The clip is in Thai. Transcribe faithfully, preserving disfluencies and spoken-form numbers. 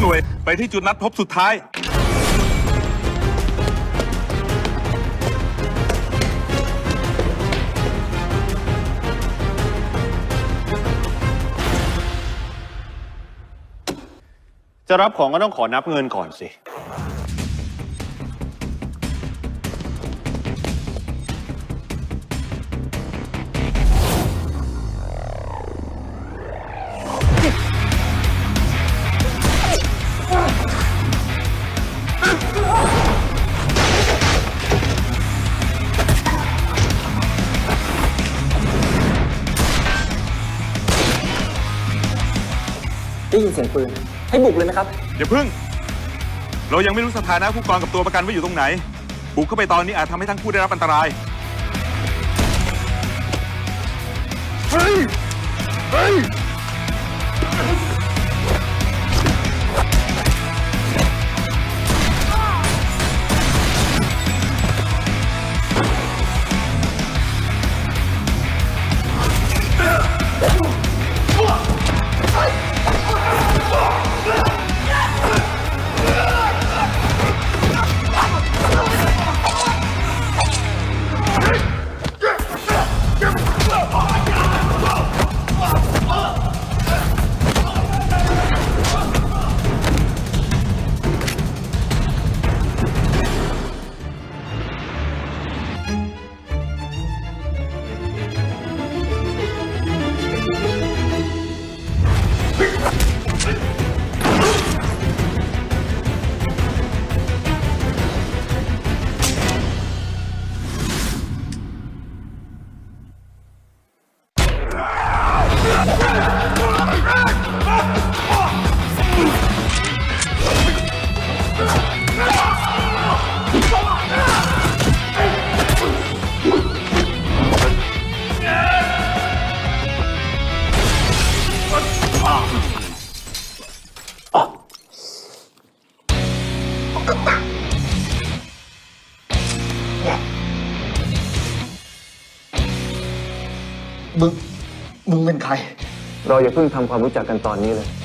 หน่วยไปที่จุดนัดพบสุดท้ายจะรับของก็ต้องขอนับเงินก่อนสิได้ยินเสียงปืนให้บุกเลยไหมครับอย่าพึ่งเรายังไม่รู้สถานะผู้กองกับตัวประกันว่าอยู่ตรงไหนบุกเข้าไปตอนนี้อาจทำให้ทั้งคู่ได้รับอันตรายเฮ้ยเฮ้ยมึง มึงเป็นใครเราอย่าเพิ่งทำความรู้จักกันตอนนี้เลย